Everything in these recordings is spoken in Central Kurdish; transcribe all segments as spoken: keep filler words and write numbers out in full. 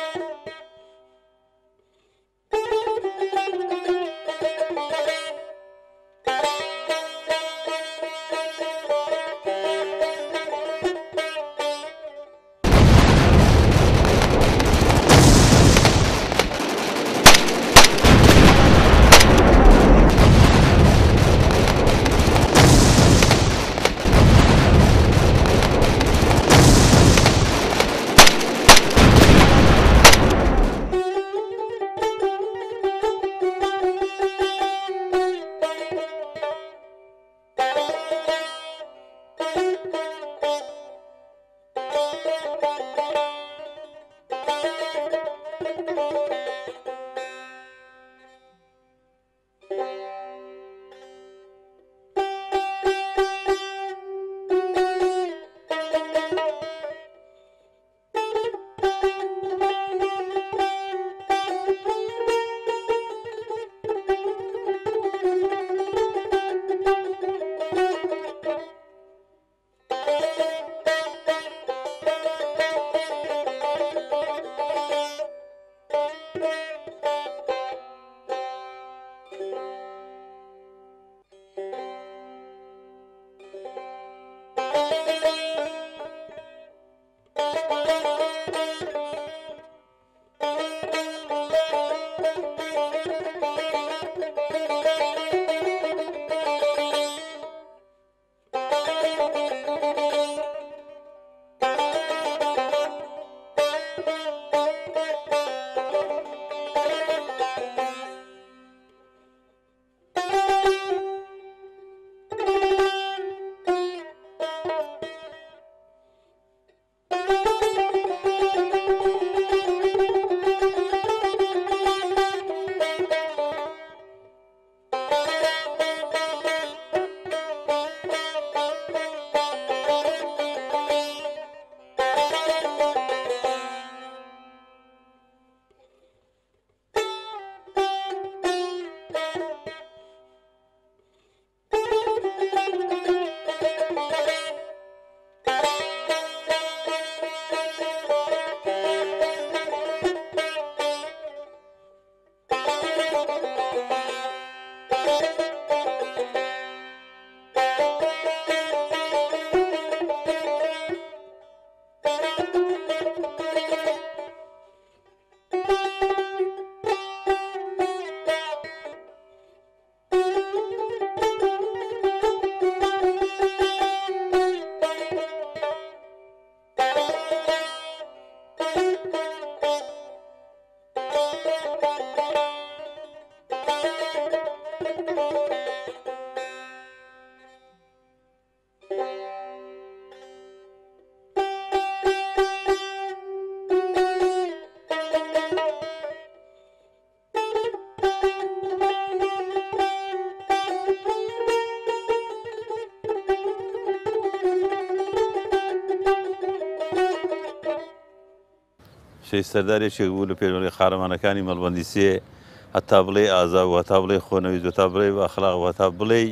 شەی سەردارێکێک بوو لە پێشمەرگەی قارەمانەکانی مەڵبەندی سێ هەتا بڵێ ئازا و هەتا بڵێ خۆنەویست هەتا بڵێ ئەخلاق و هەتا بڵێ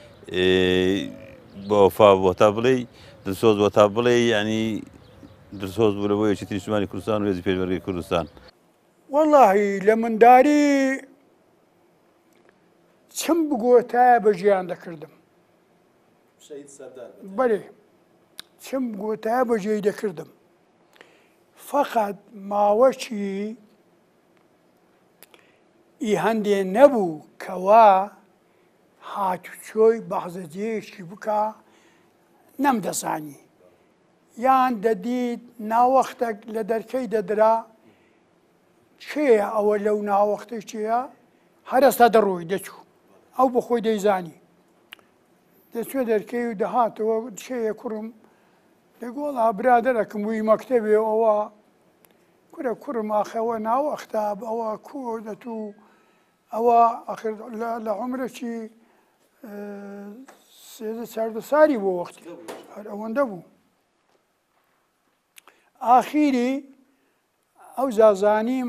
بە وەفا بوو هەتا بڵێ دڵسۆز و هەتا بڵێ یعنی دڵسۆز بوو لەبۆ یەکێتی نیشتیمانی کوردستان و هێزی پێشمەرگەی کوردستان. وەڵڵاهی لە منداری چم بگۆتایە بە ژیان دەکردم. بەڵێ چم بگۆتایە بە ژێی دەکردم. فقط ماوەچی ئی هەندێ نەبوو کەوا هاتوچۆی بەحزەجەیەکی بکە نەمدەزانی. یان دەدیت ناوەختێک لە دەرکەی دەدرا چێە ئەوە لەو ناوەختەی چێە هەرەستا دەڕۆی دەچوو ئەو بە خۆی دەیزانی. دەچوە دەرکەی و دەهاتەوە چێە کوڕم دەگوڵا برادەرەکەم وی مەکتەبێ ئەوە کورە کوڕم ئاخەوە ناوەختە ئەوە کۆ دەتوو ئەوە ئەخر لە عومرێکی سێدە چاردە ساڵی بۆ وەختی هەر ئەوەندە بوو. ئاخیری ئەو زازانیم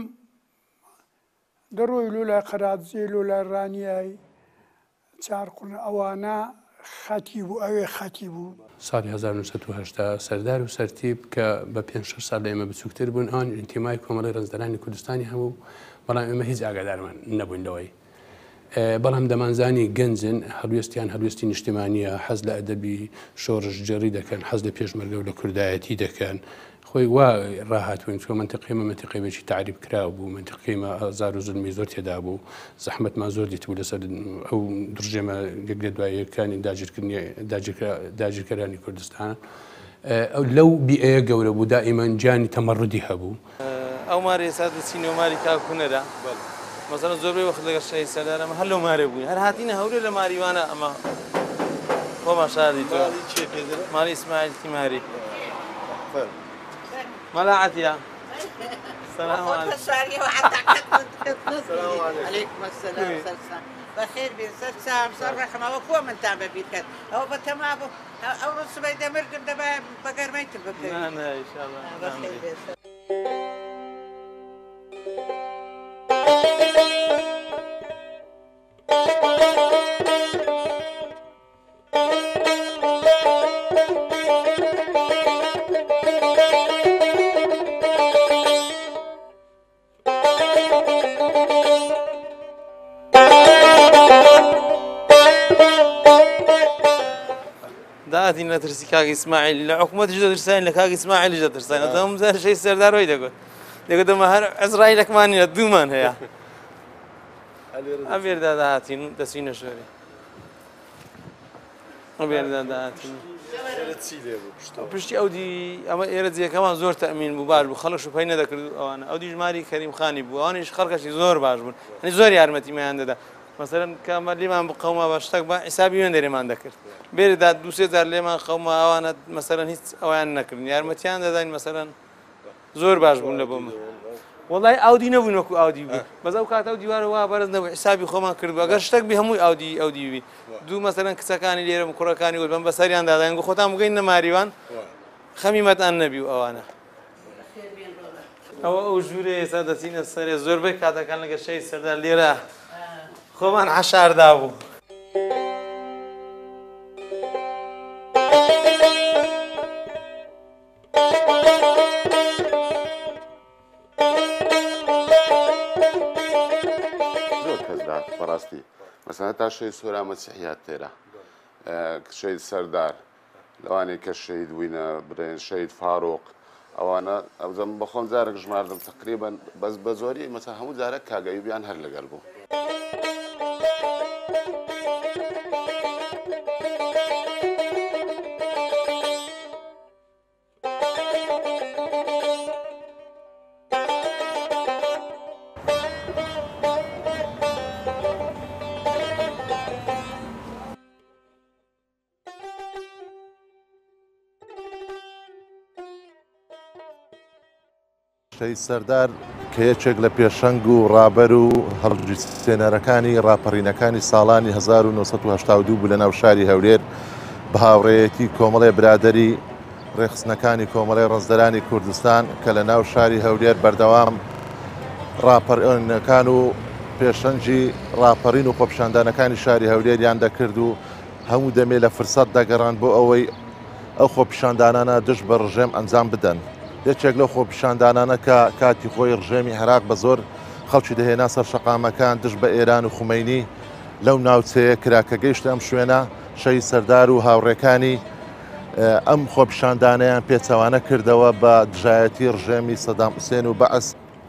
دەڕۆی لۆلای قەراتجێ لۆلای ڕانیای چارقورن ئەوانە خەتی بوو ئەوێ خەتی بوو. ساڵی هەزار و نۆ سەد و هەشتا سەردار و سەرتیب کە بە پێنج شەش ساڵ لە ئێمە بچووکتر بوون ئەوان ئینتیمای کۆمەڵی ڕێزدەرانی کوردستانی هەموو، بەڵام ئێمە هیچ ئاگادارمان نەبووین لەوەی. بەڵام دەمانزانی گەنجن هەڵوێستیان هەڵوێستی نیشتیمانیە، حەز لە ئەدەبی شۆڕش جێڕی دەکەن، حەز لە پێشمەرگە و لە کوردایەتی دەکەن. خۆی وا ڕاهاتوین چۆ منتیقیمە منتیقیبێکی تعریب کرا بوو، منتیقیمە ئازار و زولمی زۆر تێدا بوو، زەحمەتمان زۆر دیتبوو لەسەر ئەو دژێمە لێ دواییەکانی داگیرکەرانی کوردستان. ئەو لەو بیئەیە گەورە بوو، دائیمەن گیانی تەمەڕودی هەبوو. ئەو مارە ئێستا دەچینە و ماری کاکوونەرە مەسەڵەن زۆربەی وەخت لەگەڵ شەهید سەردار ئەمە هەر لەو مارێ بووین، هەر هاتینە هەورێ لە ماریوانە ئەمە خۆمان شادی تۆ ماڵی ئیسماعیل تیماری. ملاعتيا السلام عليكم. السلام عليكم السلام. بخير بير سام صرخ ما وكو من تام بيتك او بتمام او رص بيد مرقم دبا بقر ما يتبقى. لا لا ان شاء الله. بخير بير داتي نترسي كاغي اسماعيل لا حكومة جدة ترسين لك كاغي اسماعيل جدة ترسين هذا زي شيء سردار ويدا يقول يقول ما هر إسرائيل كمان يدومان هيا أبير دا داتي تسين شوري أبير دا داتي بشتي أودي أما يرد زي كمان زور تأمين موبايل وخلق شو بينا ذكر أنا أودي جماري كريم خاني بو أنا إيش خلق شيء زور باجبون يعني زور يارمتي ما عنده ده مثلا كمان لي ما بقوما باشتاق با حسابي من دري ما ذكر بير دا دوسي دار لي ما قوما أنا مثلا هيك أوان نكرن يارمتي عنده ده مثلا زور باجبون لبوم والله أودي نبون وكو أودي بي بس أوقات أودي وارا وا برز نبو حسابي خما كرد أجر اشتاق بهموي أودي أودي بي دو مثلا كسكاني ليرة مكرة كاني يقول بس بساري عنده ده ينقو ختام مقين ماريوان خميمة النبي وأنا أو أوجوري سادتين السر زور بك هذا كان لك شيء سردار ليرة خمان عشر دابو براستي مثلا تا شيء سورة مسيحيات ترى شيء سردار لو أنا كشهيد وينا برين شهيد فاروق أو أنا أو زم بخون زارك جماردم تقريبا بس بزوري مثلا هم زارك كاجيو بيان هر لقلبه شەهید سەردار کە یەکێک لە پێشەنگ و ڕابەر و هەڵگیرسێنەرەکانی ڕاپەڕینەکانی ساڵانی هەزار و نۆ سەد و هەشتا و دوو بوو لە ناو شاری هەولێر بە هاوڕێیەتی کۆمەڵێ برادەری ڕێخستنەکانی کۆمەڵێ ڕێزدەرانی کوردستان کە لە ناو شاری هەولێر بەردەوام ڕاپەڕینەکان و پێشەنگی ڕاپەڕین و خۆپیشاندانەکانی شاری هەولێریان دەکرد و هەموو دەمێ لە فرسەت دەگەڕان بۆ ئەوەی ئەو خۆپیشاندانانە دژ بە ڕژێم ئەنجام بدەن. یەکێک لەو خۆپیشاندانانە کە کاتی خۆی ڕژێمی عێراق بە زۆر خەڵکی دەهێنا سەر شەقامەکان دژ بە ئێران و خومەینی لەو ناوچەیە کرا کە گەیشتە ئەم شوێنە شەهید سەردار و هاوڕێکانی ئەم خۆپیشاندانەیان پێچەوانە کردەوە بە دژایەتی ڕژێمی سەدام حوسێن و بەعەس.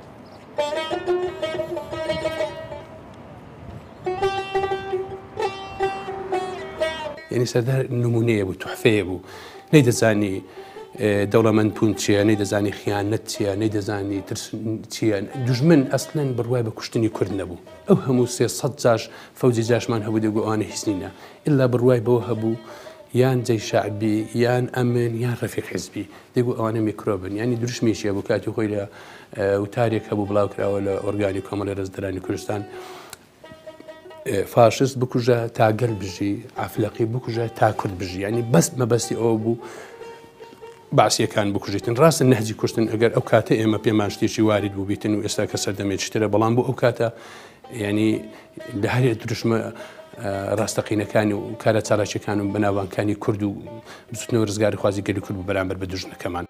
یعنی سەردار نمونەیە بوو، توحفەیە بوو، نەیدەزانی دەوڵەمەند پوون چییە، نەیدەزانی خیانەت چییە، نەیدەزانی ترس چییە. دوژمن ئەسڵەن بڕوای بە کوشتنی کورد نەبوو. ئەو هەموو سێسەد جاش فەوجی جاشمان هەبوو دەگو ئەوانە هیچ نینە، ئللا بڕوای بەوە هەبوو یان جەی شەعبی یان ئەمن یان ڕەفیق حیزبی دەگو ئەوانە میکرۆبن، ینی دروشمیشیە بوو کاتی خۆی لە وتارێک هەبوو بڵاوکراوە لە ئۆرگانی کۆمەڵی ڕێزدەرانی کوردستان فاشست بکوژە تا گەل بژی، ئافلەقی بکوژە تا کورد بژی، ینی بەست مەبەستی ئەوە بوو باسیەکان بکوژیتن. ڕاستن نەهجی کوشتن ئەگەر ئەو کاتە ئێمە پێمان شتێکی وارد بووبیتن و ئێستا کە سەردەمێت شترە، بەڵام بۆ ئەو کاتە ینی لە هەرێ دروشمە ڕاستەقینەکانی و کارە چالاکیەکان و بەناوبانگەکانی کورد و بچوتنەوە ڕزگاری خوازیگەری کورد و بەرامبەر بە دوژمنەکەمان.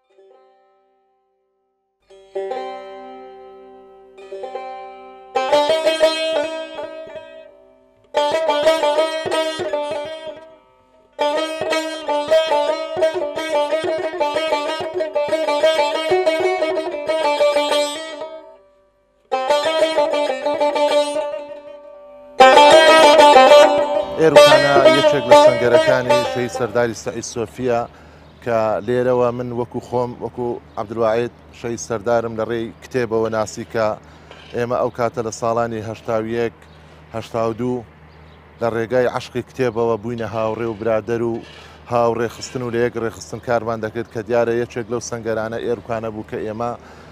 ئێروکانە یەکێک لە سەنگەرەکانی شەهید سەرداری سەعید سۆفیە کە لێرەوە من وەکو خۆم وەکو عەبدولواحید شەهید سەردارم لە ڕێی کتێبەوە ناسی کە ئێمە ئەو کاتە لە ساڵانی هەشتا و یەک هەشتا و دوو لە ڕێگای عەشقی کتێبەوە بووینە هاوڕێ و برادەر و هاوڕێخستن و لە یەک ڕێخستن کارمان دەکرد کە دیارە یەکێک لەو سەنگەرانە ئێروکانە بوو کە ئێمە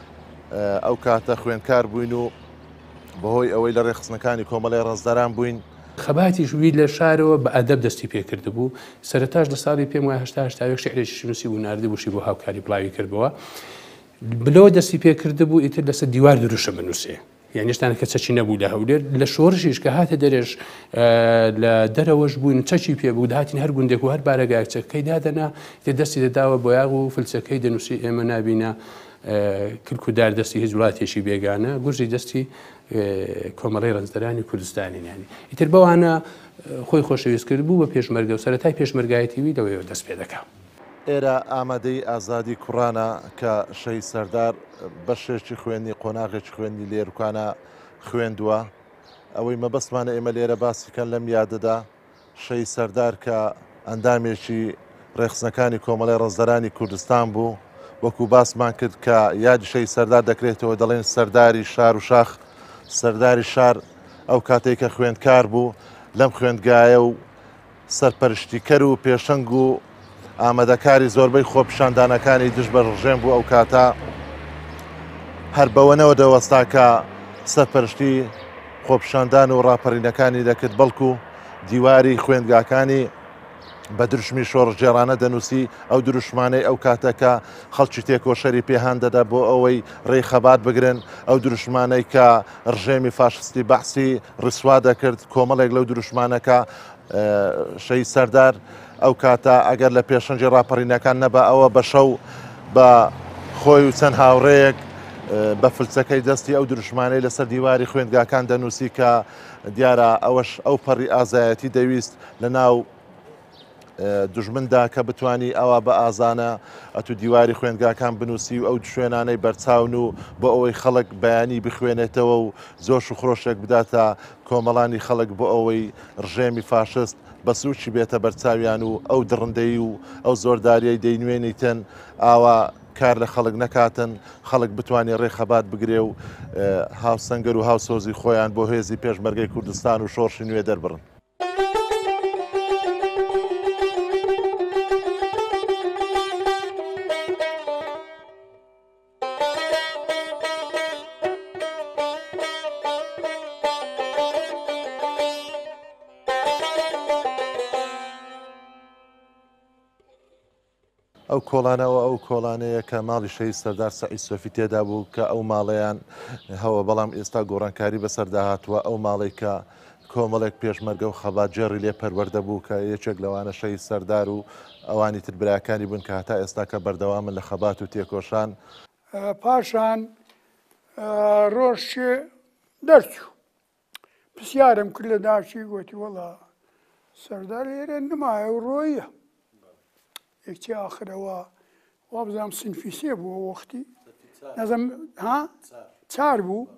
ئەو کاتە خوێندکار بووین و بەهۆی ئەوەی لە ڕێخستنەکانی کۆمەڵی ڕەزدەران بووین. خەباتی ژووی لە شارەوە بە ئەدەب دەستی پێکرد بوو. سەرەتاش لە ساڵی پێم وایە هەشتا هەشتا یەک شعرێکی نووسی بوو ناردی بووشی بۆ هاوکاری بڵاوی کردبەوە. بلەوە دەستی پێکرد بوو ئیتر لەسەر دیوار دروشە بنووسێ. یعنی شتانە کە چەکی نەبوو لە هەولێر لە شۆڕشیش کە هاتە دەرێژ لە دەرەوەش بووین چەکی پێ بوو داهاتین هەر گوندێک و هەر بارەگاکچەکەی دادەنا تێ دەستی دەداوە بۆ یاغ و فلچەکەی دەنووسی ئێمە نابینە کلکودار دەستی هیچ وڵاتێکی بێگانە گورژی دەستی کۆمەڵی ڕەنجدەرانی کوردستانی نانی ئیتر بەوانە خۆی خۆشەویست کرد بوو بە پێشمەرگە و سەرەتای پێشمەرگایەتیوی لەوەیەوە دەست پێ دەکات. ئێرە ئامادەی ئازادی کوڕانە کە شەهید سەردار بەشێکی خوێنی قۆناغێکی خوێنی لێروکانە خوێندووە ئەوەی مەبەستمانە ئێمە لێرە باسیکەن لەم یادەدا شەهید سەردار کە ئەندامێکی ڕێخستنەکانی کۆمەڵی ڕەزدەرانی کوردستان بوو وەکو باسمان کرد کە یادی شەهید سەردار دەکرێتەوە دەڵێن سەرداری شار و شاخ سەرداری شار ئەو کاتێک کە خوێندکار بوو لەم خوێندگایە و سەرپەرشتیکەر و پێشەنگ و ئامادەکاری زۆربەی خۆپیشاندانەکانی دژ بە ڕژێم بوو ئەو کاتە هەر بەوەنەوە دەوەستا کە سەرپەرشتی خۆپیشاندان و ڕاپەڕینەکانی دەکرد بەڵکو دیواری خوێندگاکانی بە دروشمی شۆڕژێرانە دەنووسی ئەو دروشمانەی ئەو کاتەکە خەڵکی تێکۆشەری پێهان دەدا بۆ ئەوەی ڕێی خەبات بگرن ئەو دروشمانەی کە ڕژێمی فاشستی بەحسی ڕسوا دەکرد کۆمەڵێک لەو دروشمانەکە شەهید سەردار ئەو کاتە ئەگەر لە پێشەنجی ڕاپەڕینەکان نەبە ئەوە بە شەو بە خۆی و چەند هاوڕەیەک بە فلچەکەی دەستی ئەو دروشمانەی لەسەر دیواری خوێندگاکان دەنووسی کە دیارە ئەوەش ئەو پەڕی ئازایەتی دەویست لە ناو دژمندا کە بتانی ئەوە بە ئازانە ئەتو دیواری خوێندگاکان بنووسی و ئەو شوێنانەی بەرچاون و بۆ ئەوەی خەڵک بەیانی بخوێنێتەوە و زۆر و خۆشێک بداتە کۆمەڵانی خەڵک بۆ ئەوەی ڕژێمی فاشست بە سوچی بێتە بەرچاویان و ئەو دڕندەی و ئەو زۆرداریەی دەینوێنیتن ئاوا کار لە خەڵک نەکاتن خەڵک بتوانێت ڕێخەبات بگرێ و هاوسەنگەر و هاوسۆزی خۆیان بۆ هێزی پێشمەرگەی کوردستان و شۆڕشی نوێ دەربڕن. ئەو کۆڵانەوە ئەو کۆڵانەیە کە ماڵی شەهید سەردار سەعید سۆفی تێدا بوو کە ئەو ماڵەیان هەوە بەڵام ئێستا گۆڕانکاری بەسەردا هاتووە ئەو ماڵی کە کۆمەڵێک پێشمەرگە و خەبات جێڕی لێ پەروەردە بوو کە یەکێک لەوانە شەهید سەردار و ئەوانی تر براکانی بوون کە هەتا ئێستا کە بەردەوامن لە خەبات و تێکۆشان پاشان ڕۆژ دەرچوو پرسیارم کرد لە داچی گوتی وەڵا سەردار ئێرە نمایە و ڕۆیە یەکتی ئاخرەوە وا بزانام سنفی سێ بووە وەختی نەزم ها چار بوو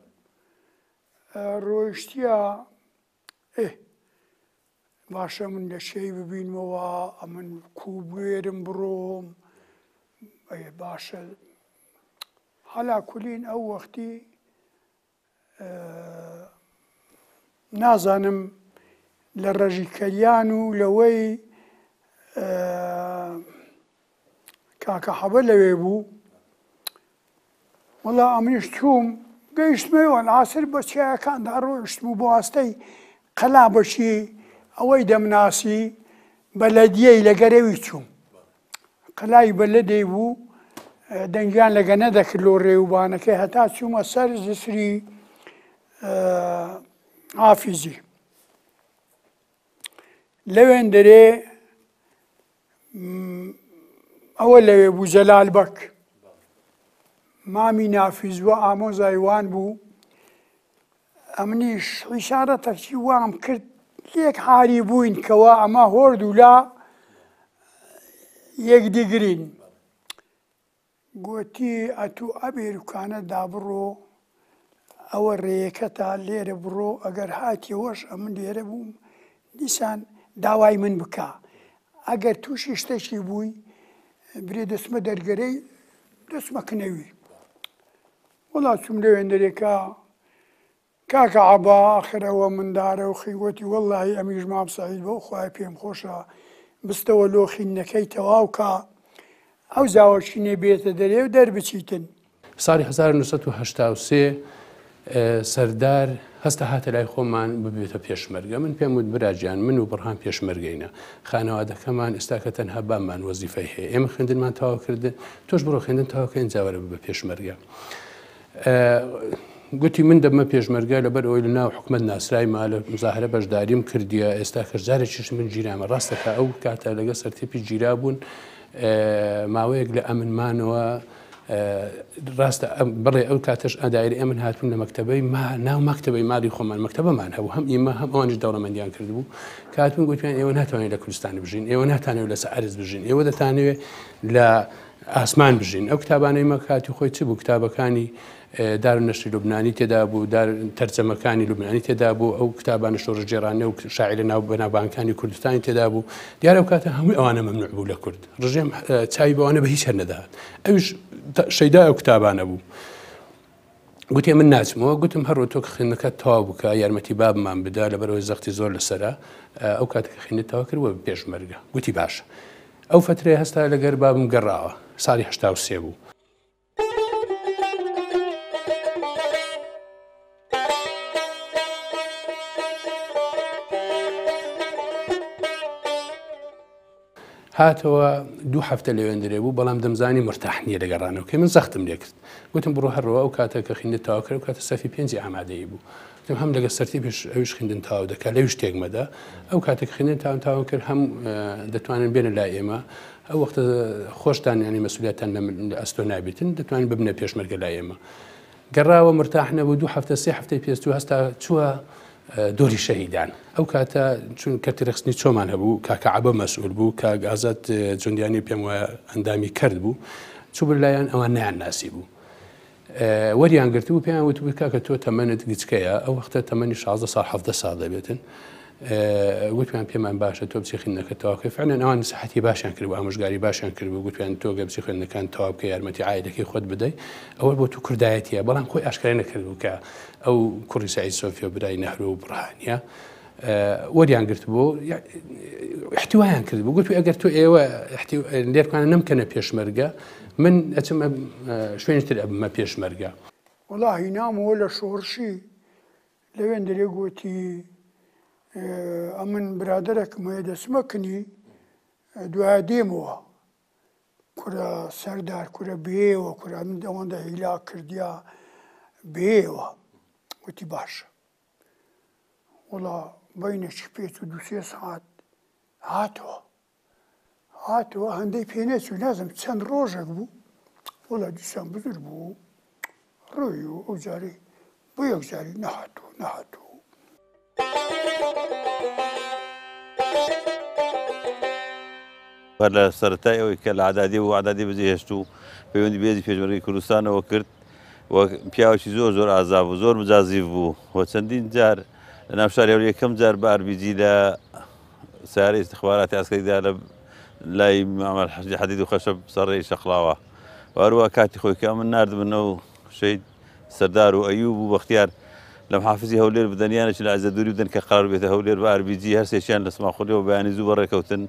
ڕۆیشتیە ئێ باشە من لە شەی ببینمەوە ئەمن کوبێرم بڕۆم باشە هەلا کولین ئەو وەختی نازانم لە ڕەژیکەریان و لەوەی کاکە حەبە لەوێ بوو وەڵا ئەمنیش چووم گەیشتمەوە عاسر بە چیاکاندا ڕۆیشتم و بۆ ئاستەی قەلا بەشی ئەوەی دەمناسی بەلەدیەی لە گەرەوی چووم قەلای بەلەدەی بوو دەنگیان لەگە نەدەکرد لۆ ڕێوبانەکەی هەتا چوومە سەر زسری حافیزی لەوێن دەرێ ئەوە لەوێ بوو جەلال بەک مامی نافیزوە ئامۆزای وان بوو ئەمنیش ئیشارەتێکی وام کرد لێک حاری بووین کەوا ئەمە هۆرد و لا یەکدیگرین گوتی ئەتوو ئەبێروکانە دابڕۆ ئەوە ڕێیەکەتە لێرە بڕۆ ئەگەر هاتیەوەش ئەمن لێرە بووم دیسان داوای من بکە ئەگەر تووشی شتێکی بووی برێ دەسمە دەرگەرەی دەسمە کنەوی وڵا چوم لەوێن دەرێکا کاکە عەبا ئاخرەوە مندارە و خیوەتی وەڵڵاهی ئەمیش مام سەعید بۆ خوای پێم خۆشە بستەوە لۆخینەکەی تەواوکە ئەو زاوەچینێ بێتە دەرێ و دەربچیتن. ساڵی هەزار و نۆ هەشتا و سێ سەردار هەستا هاتە لای خۆمان ببێتە پێشمەرگە من پێم وت براجیان من و بڕهان پێشمەرگەینە خانەوادەکەمان ئێستا کە تەنها بامان وەزیفەی هەیە ئێمە خوێندنمان تەواو کردن تۆش بڕۆ خوێندن تەواوکەین جاوەرە بە پێشمەرگە. گوتی من دەبمە پێشمەرگە لەبەر ئەوی لە ناو حکومەت ناسرایما لە مزاهرە بەشداریم کردیە ئێستا کەژارێکیش من گیرامە ڕاستەکە ئەو کاتە لەگە سەرتێپی گیرا بوون ماوەیەک لە ئەمنمانەوە ڕاستە بڕێ ئەو کاتەش ئەدایری ئەمن هاتوون لە مەکتەبەی ناو مەکتەبەی مالی خۆمان مەکتەبەمان هەبوو هەم ئێمە هەم ئەوانش دەوڵەمەندیان کردبوو کاتون گوتیان ئێوە ناتوانێت لە کوردستان بژین ئێوە ناتانەوێت لەسەر ئەرز بژین ئێوە دەتانەوێت لە ئاسمان بژین ئەو کتابانەی مەکاتی خۆی چ بوو کتابەکانی دارونەشری لوبنانی تێدا بوو تەرجەمەکانی لوبنانی تێدا بوو ئەو کتابانە شۆڕژێرانە و شاعرە ناو بەناوبانکانی کوردستانی تێدا بوو دیارە ئەو کاتە هەمووی ئەوانە مەمنوع بوو لە کورد ڕژێم چاوی بەوانە بە هیچ هەر نەداهات ئەوش شەیدا ئەو کتابانە بوو گوتی من ناچمەوە گوتم هەروە تۆ کە خوێندنەکەت تەواو بکە یارمەتی بابمان بدا لەبەرەوەی زەختی زۆر لەسەرە ئەو کاتێک کە خوێندنت تەواو کردووە پێشمەرگە گوتی باشە ئەو فترەیە هەستا لەگەر بابم گەڕاوە ساڵی هەشتا و سێ بوو. هاتەوە دوو هەفتە لەوێن دەرێ بوو بەڵام دەمزانی مرتاح نییە لەگەڕانەوە کە من زەختم لێ کرد گوتم بڕۆ هەروە ئەو کاتە کە خوێندنت تەواو کرد و کاتە سەفی پێنجی ئامادەیی بوو گوتم هەم لەگە سەرتی پێش ئەویش خوێندن تەواو دەکات لەویش تێکمەدا ئەو کاتێک خوێندن تاوان تاوان کرد هەم دەتوانن بێنە لای ئێمە ئەو وەختە خۆشتان ینی مەسئولیەتتان لە ئەستۆ نابێتن دەتوانین ببنە پێشمەرگە لای ئێمە گەڕاوە مرتاح نەبوو دوو هەفتە سێ هەفتەی پێشوو هەستا چووە دۆری شەهیدان ئەو کاتە چون کەتی ڕخستنی چۆمان هەبوو کاکە عەبە مەسئول بوو کاک ئازاد جوندیانی پێم وایە ئەندامی کرد بوو چوو بەلایەن ئەوان نیان ناسی بوو وەریان گرت بوو پێیان وتبوو کاکە تۆ تەمەنت گچکەیە ئەو وەختە تەمەنی شازدە ساڵ حەڤدە ساڵ دەبێتن گوتیان پێمان باشە تۆ بچی خوێندنەکە تەواوکەی فعلەن ئەوان نسیحەتی باشیان کرد بوو ئامۆژگاری باشیان کرد بوو گوتیان تۆ گە بچی خوێندنەکان تەواو بکە یارمەتی عایدەکەی خۆت بدەی ئەوە بۆ تو کوردایەتیە بەڵام خۆی ئاشکرای نەکرد بوو کە ئەو کوڕی سەعید سۆفی و برای نەهرۆ و بڕهانیە وەریان گرت بوو احتیوایان کرد بوو گوتوی ئەگەر تۆ ئێوە لێرکانە نەمکەنە پێشمەرگە من ئەچم شوێنی تر ئەبمە پێشمەرگە وەڵاهی نامەوە لە شۆڕشی لەوێن دەرێ گوتی ئەمن برادەرێکم هەیە دەسمەکنی دوایە دێمەوە کورە سەردار کورە بێوە کورە من ئەوەندە هیلا کردیا بێوە وتی باشە وڵا بەینێکی پێچ و دو سێ سعات هاتەوە هاتەوە هەندەی پێنێچ و نازم چەند ڕۆژێک بوو وڵا دیسان بزر بوو ڕۆی و ئەو جاری بۆ یەک جاری نەهاتوو نەهاتوو لە سەرەتای ئەوەی کە لە عەدادی و عەدادی بەجێهێشت و پەیوەندی بێزی پێشمەرگەی کوردستانەوە کرد و پیاوێکی زۆر زۆر ئازا بوو زۆر مجازیف بوو و چەندین جار لە ناو شاری یەکەم جار بە ئاربیجی لە سیارەی استخباراتی عەسکەریدا لە لای مامەر حەدید و خەشەب سەرڕێی شەقڵاوە و هەروە کاتی خۆی کە من ناردبنەوە شەید سەردار و ئەیوب و بەختیار لە محافزی هەولێر بدەنیانێکی لە عەزەدووری بدەن کە قرار بێتە هەولێر بە ئاربیجی هەر سێکیان لە سماخۆلیەوە بەیانی زوو بەڕێکەوتن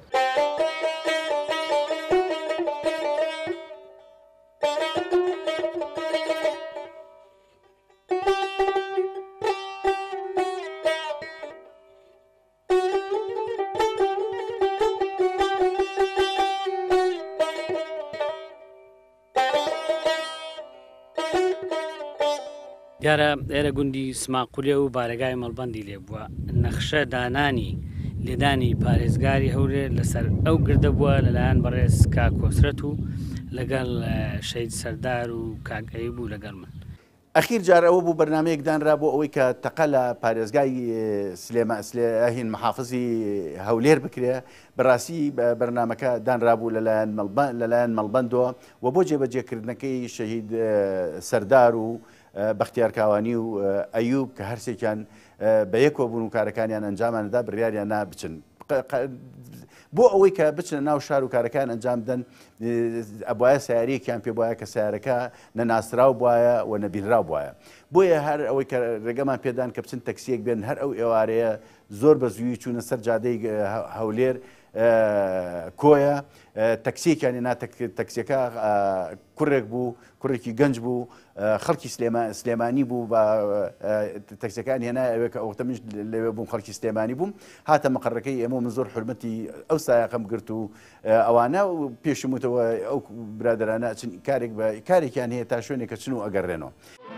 دیارە ئێرە گوندی سماقولێ و بارگای مەڵبەندی لێ بووە نەخشە دانانی لێدانی پارێزگاری هەولێر لەسەر ئەو گردە بووە لەلایەن بەڕێز کاک کۆسرەت و لەگەڵ شەید سەردار و کاک ئەیوب بوو لەگەڵ من. ئەخیر جار ئەوە بوو بەرنمەیەک دانرا بۆ ئەوەی کە تەقە لە پارێزگای سلێمانهین محافزی هەولێر بکرێ. بەڕاستی بەرنمەکە دانرا بوو لەلایەن مەڵبەندەوە و بۆ جێبەجێکردنەکەی شەهید سەردار و بەختیار کاوانی و ئەیوب کە هەرسێکیان بە یەکەوە بوون و کارەکانیان ئەنجامانەدا بڕیاریان نا بچن بۆ ئەوەی کە بچنە ناو شار و کارەکان ئەنجام بدەن. ئەبواە سیارەیەکیان پێ وایە کە سیارەکە نەناسرااو بواە و نەبینرااو بواە. بۆیە هەر ئەوەی کە ڕێگەمان پێدان کە بچن تەکسیەک بێن هەر ئەو ئێوارەیە زۆر بە زووی چوونە سەر جادەی هەولێر کۆیە تەکسیەکیانی نا تەکسیەکە کوڕێک بوو کوڕێکی گەنج بوو خەڵکی سلێمانی بوو بە تەکسیەکان هێنا ئەوێ کە ئەوتە منش لەوێ بووم خەڵکی سلێمانی بووم هاتە مەقەڕەکەی ئێمە من زۆر حرمەتی ئەو سایقەم گرت و ئەوانە و پێشموتەوە ئەو برادرانە چن کارێک بە کارێکیان هەیە تا شوێنێک کە چن و ئەگەڕێنەوە.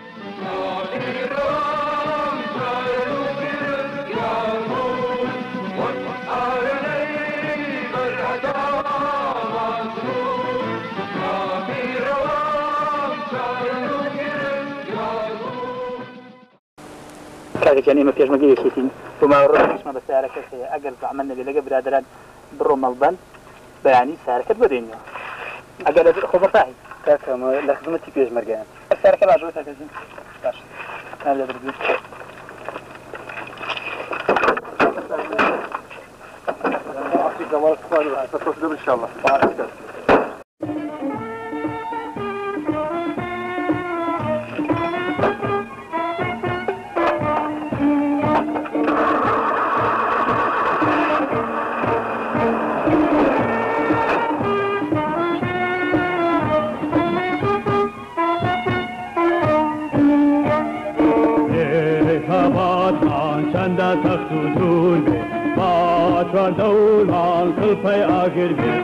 كان إما فيش مجيء كتير وما رأيش ما بسعر كذا أجل عملنا اللي لقى برادران برو ملبن يعني سعر كذا بدينه أجل خبر فاهي كم لخدمتي فيش مرجان السعر كذا عشرة كذا باش هذا بدي إن شاء الله تختون به باتوان دولان کلپی آگر به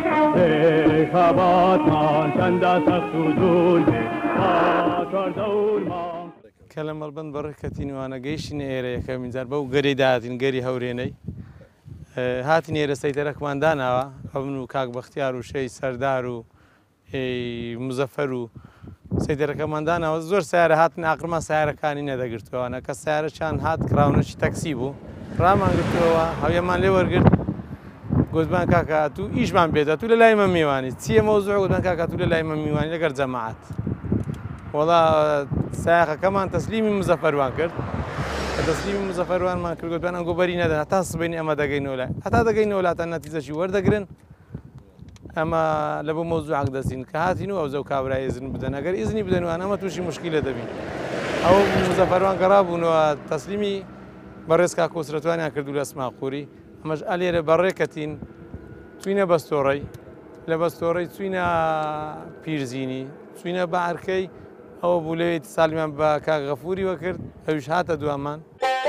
خبات مان چند تختون به باتوان دولان کلم البند برکتین و آن گیشین ایره که منظر باو گری داتین گری هورینی هاتین ایره سیترک ماندانا و ابنو کاک بختیار و شی سردار و مزفر و سیدرەکە ماندانەوە زۆر سیارە هاتن ئاقرما سیارەکانی نەدەگرتووەوانە کە سیارەشان هات کراونەشی تەکسی بوو ڕامانگرتووەوە هەویەمان لێ وەرگرت گوتمان کاکە تو ئیشمان بێتە تو لە لای مە میوانی چیە مەوزوع گوتمان کاکە تو لە لای مە میوانی لەگەر جەماعەت وەڵا سایقەکەمان تەسلیمی مزەفەروان کرد کە تەسلیمی مزەفەروانمان کرد گوتمان ئەنگۆ بەری نەدەن هەتا سبەینی ئەمە دەگەینەوە لای هەتا دەگەینەوە لاتە نەتیجەشی وەردەگرن ئەمە لە بۆ مۆزوعک دەستین کە هاتین و ئەو زەو کابرای ئیزن بدەن ئەگەر ئیزنی بدەنوان ئەمە تووشی مشکلە دەبین ئەو مزەفەروان کە ڕابوونەوە تەسلیمی بەڕێز کاک کۆسرەتوانیان کردو لە ئەسماقووری ئەمەش ئەلێرە بەڕێکەتین چوینە بەستۆڕەی لە بەستۆڕەی چوینە پیرزینی چوینە بە عەرکەی ئەوە بوو لەوێ ساڵیمان بە کاک غەفووری وەکرد ئەویش هاتە دوامان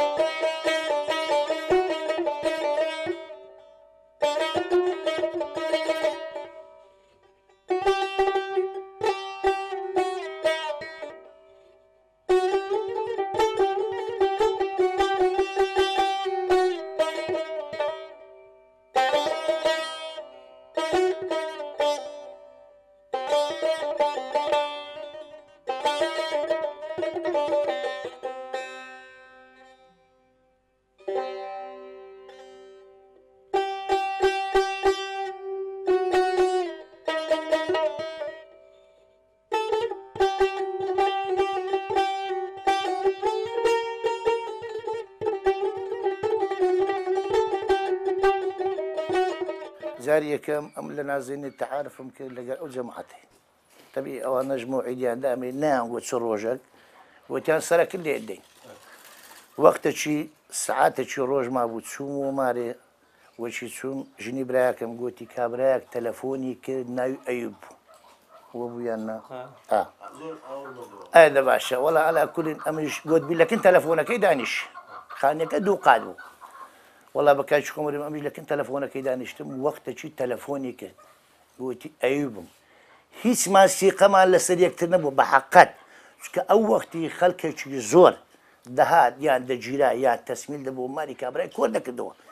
جاري كم أم لنا زين التعارف يمكن لقى أو جماعته تبي أو نجمو عيديان دامي نام وتشروجك وكان سرى كل يدين وقت شي ساعات شي روج ما بتشومو ماري وشي تشوم جني براكم قوتي كابراك تلفوني كنا أيوب وبيانا آه هذا باشا ولا على كل أمش قلت بي لكن تلفونك يدانش خانك أدو قادو والله بكاش كمري ما أمش لكن تلفونك يدانشتم وقت شي تلفوني كده قوتي أيوب هيس ما سيقة ما لسريك تنبو بحقات كأو وقتي خلك شي زور دهات يعني دجيرا يا تسميل دبو ماري كابراي كور دك دو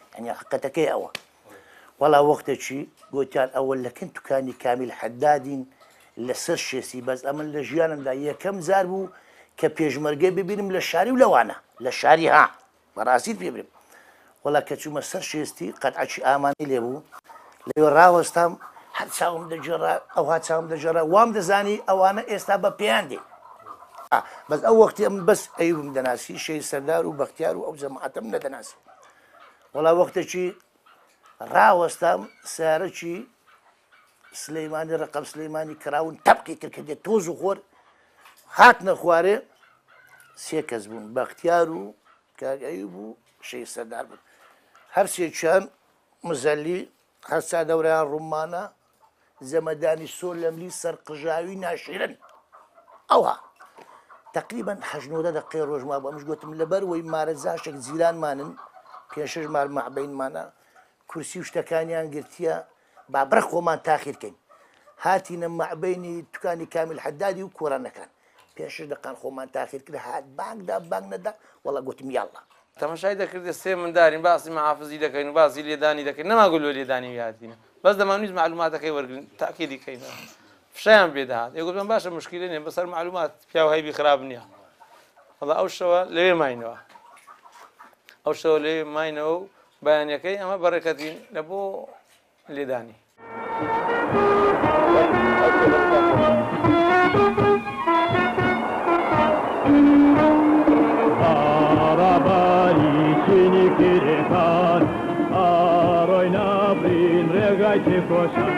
يعني حقەتەکەی ئەوە وەڵا وەختێکی گوتیان ئەوە لە کەنتوکانی کامیل حەدادین لەسەر شێسی بەس ئەمن لە ژیانمدا یەکەم زار بوو کە پێشمەرگەی ببینم لە شاری و لەوانە لە شاری ها بەڕاستیت پێ برم وەڵا کە چوومە سەر شێستی قەتعەکی ئامانی لێبوو لەوێ ڕاوەستام هەر چاوم دەجێڕا ئەوها چاوم دەجێڕا وام دەزانی ئەوانە ئێستا بە پێیان دێ بەس ئەو وەختی ئەم بەس ئەیوبم دەناسی شەید سەردار و بەختیار و ئەو جەماعەتەم نەدەناسی وەڵا وەختێکی ڕاوەستام سیارەکی سلەیمانی ڕقەم سلەیمانی کراون تەبقی کرد کە دێت تۆز و خۆر هاتنە خوارێ سێ کەس بوون بەختیار و کاک ئەیوب و شەید سەردار بوون هەر سێکیان مزەلی هەرسا دەورەیان ڕوومانە زەمەدانی سۆر لەملی سەرقژاوی ناشرن ئەوها تقریبا حەژنۆدە دەقەی ڕۆژما بۆ ئەمش گوتم لەبەرەوەی مارە زاشێک زیرانمانن پێشەش مار مەعبەینمانە کورسی و شتەکانیان گرتیە با بڕە خۆمان تاخیرکەین هاتینە مەعبەینی دوکانی کامیل حەدادی و کۆرانەکان پێشش دەقان خۆمان تاخیر کرد هات بانگدا بانگ نەدا وەڵا گوتم یاڵڵا تەماشای دەکردێ سێ مندارین باسی مەحافزی دەکەین و باسی لێدانی دەکەین نەماگوڵ لۆ لێدانی هاتینە بەس دەمانویست معلوماتەکەی وەرگن تاکیدی کەین فشیان پێداهات یەگوتم باشە مشکلە نیە بەسەر معلومات پیا و هەیبی خراپ نییە وەڵا ئەو شەوە لەوێ ماینەوە ئەو شەوە لەوێ ماینەوە و بەیانەکەی ئەمە بەڕێکەتین لە بۆ لێدانی باراباری چینی کرێکان ئاڕۆی نابرین ڕێگای تێکۆشان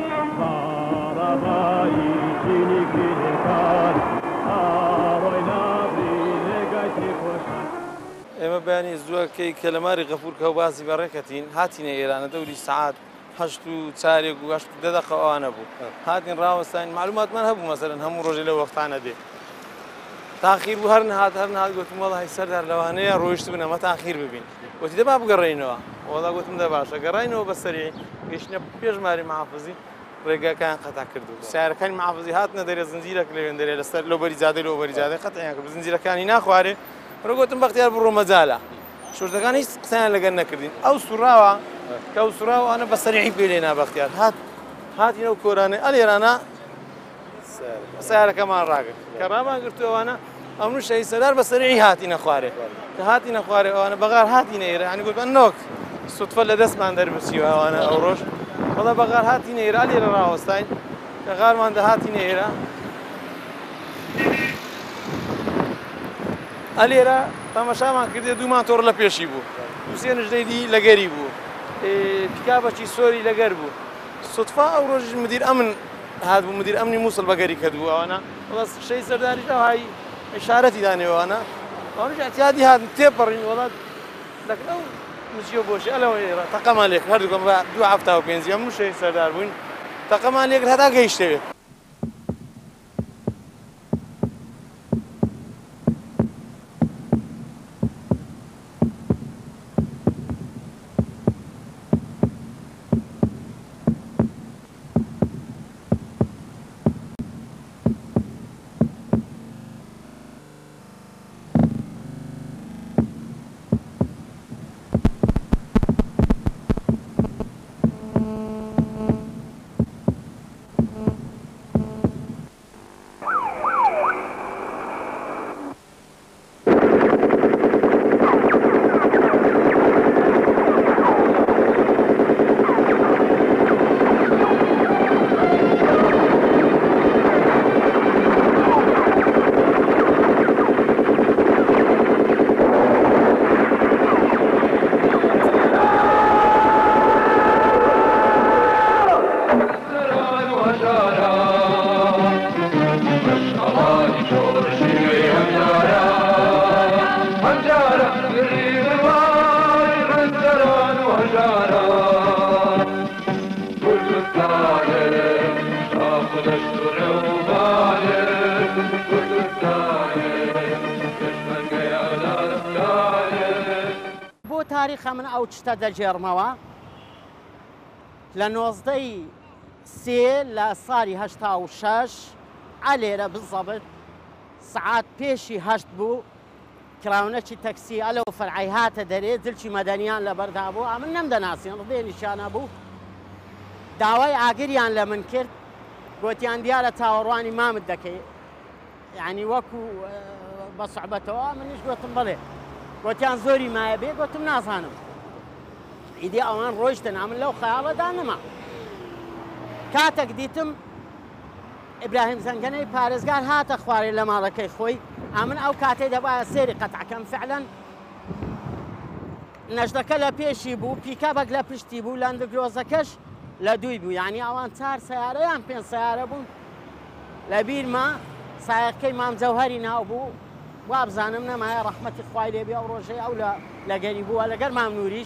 باراباری چینی کرێکان ئاڕۆی نابرین ڕێگای تێکۆشان ئێمە بەیانی زووەکەی کە لە ماری غەفور کە و باسی بەڕێکەتین هاتینە ئێرانە دەوری سەعات هەشت و چارێک و هەشت دە دەقە ئەوانە بوو هاتین ڕاوەستین معلوماتمان هەبوو مەسەرەن هەموو ڕۆژێ لە وەختانە دێ تاخیر بوو هەر نهات هەر نهات گوتم وەڵی سەردار لەوانەیە ڕۆیشت بن ئەمە تاخیر ببین وتی دەبا بگەڕێینەوە وەڵا گوتم دە باشە گەڕاینەوە بەسەری گەشتنە پێش ماری مەحافزی ڕێگاکان قەتا کردو سیارەکانی مەحافزی هاتنە دەرێ زنجیرەک لەوێن دەرێ لەسەر لەو بەری جادەی لەو بەری جادەی قەتەیان کرد زنجیرەکانی ناخوارێ ڕۆگوتم بەختیار بڕۆ مەجالە شوردەکان هیچ قسەیان لەگەر نەکردین ئەو سوراوە کە ئەو سوراوە ئەوانە بەسەریعی پێ لێنا بەختیار هات هاتینە و کۆرانێ ئەلێرانە سیارەکەمان ڕاگرت کە ڕامان گرتووەوانە ئەمنو شەید سەردار بەسەریعی هاتینە خوارێ کە هاتینە خوارێ ئەوانە بەغار هاتینە ئێرە ینی گوتمان نۆک سوتفە لە دەستمان دەربچیوە ئەوانە ئەو ڕۆژ وەڵا بەغار هاتینە ئێرە لێرە ڕاوەستاین کە غارمان دەهاتینە ئێرە ئەلێرە تەماشامان کردێ دوومان تۆڕ لە پێشی بوو دووسێ نژدەیدی لەگەری بوو پیکابەکی سۆری لەگەر بوو سوتفا ئەو ڕۆژ مدیر ئەمن هات بوو مدیر ئەمنی مووسڵ بەگەری کردبوو ئەوانە وەڵا شەید سەرداریش ئەوهای ئیشارەتی دانێوانە ئەوانش احتیاطی هاتن تێپەڕین وڵات لەکن ئەو نچیۆ بۆشی ئەلەوە ئێرە تەقەمان لێک هەردووکەم بە دوو هەفتا و پێنجی هەموو شەید سەردار بووین تەقەمان لێکرد هەتا گەیشتەوێت تاریخە من ئەو شتە دەجێڕمەوە لە نۆزدەی سێ لە ساڵی هەشتا و شەش ئەلێرە بزەبت سعات پێشی هەشت بوو کراونەکی تەکسی ئەلەو فەرعی هاتە دەرێ دڵکی مەدەنیان لەبەردا بوو ئەمن نەمدەناسیێن ڕدێ نیشانە بوو داوای ئاگریان لە من کرد گوتیان دیارە تاوەڕوانی مامت دەکەی یعنی وەکو بە سوحبەتەوە منیش گوتم بڵێ گوتیان زۆری مایە بێ گوتم نازانم ئیدی ئەوان ڕۆیشتن ئەمن لەو خەیاڵەدا نەما کاتێک دیتم ئیبراهیم زەنگەنەی پارێزگار هاتە خوارێ لە ماڵەکەی خۆی ئەمن ئەو کاتێ دەبایە سێری قەتعکەم فعلەن نەژدەکە لە پێشی بوو پیکەبەک لە پشتی بوو لەندگرۆزەکەش لە دووی بوو یعنی ئەوان چار سیارەیان پێنج سیارە بوون لە بیرما سایەکەی مامجەوهەری ناو بوو وا بزانم نەمایە ڕەحمەتی خوای لێبێ ئەو ڕۆژەی ئەو لە گەری بووە لەگەر مام نووریش